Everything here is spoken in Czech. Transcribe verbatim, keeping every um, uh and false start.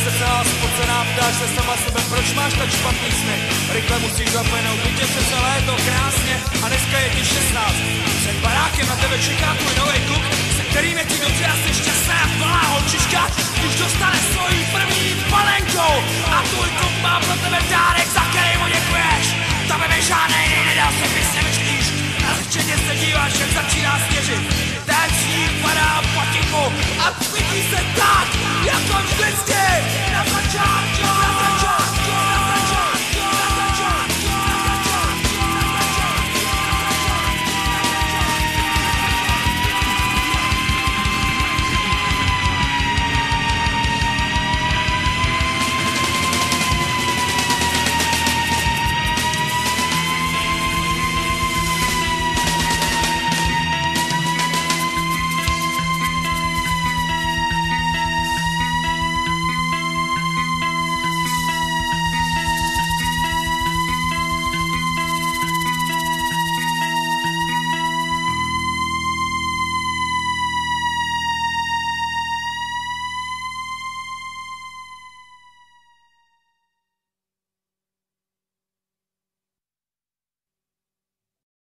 se celá spocená, ptáš se sama sebe, proč máš tak špatný sny? Rychle musíš zapomenout, teď je přece léto krásně a dneska je ti šestnáct. Před barákem na tebe čeká tvůj nový kluk, se kterým je ti dobře a jsi šťastná malá holčička, když dostane svojí první palenkou a tvůj kluk má pro tebe dárek, za který mu děkuješ. To by mi žádnej jiný nedal, si bys nemyslíš. Lehčeně se díváš, jak začíná sněžit. Ten sníh padá po tichu a cítí se tak, jako vždycky.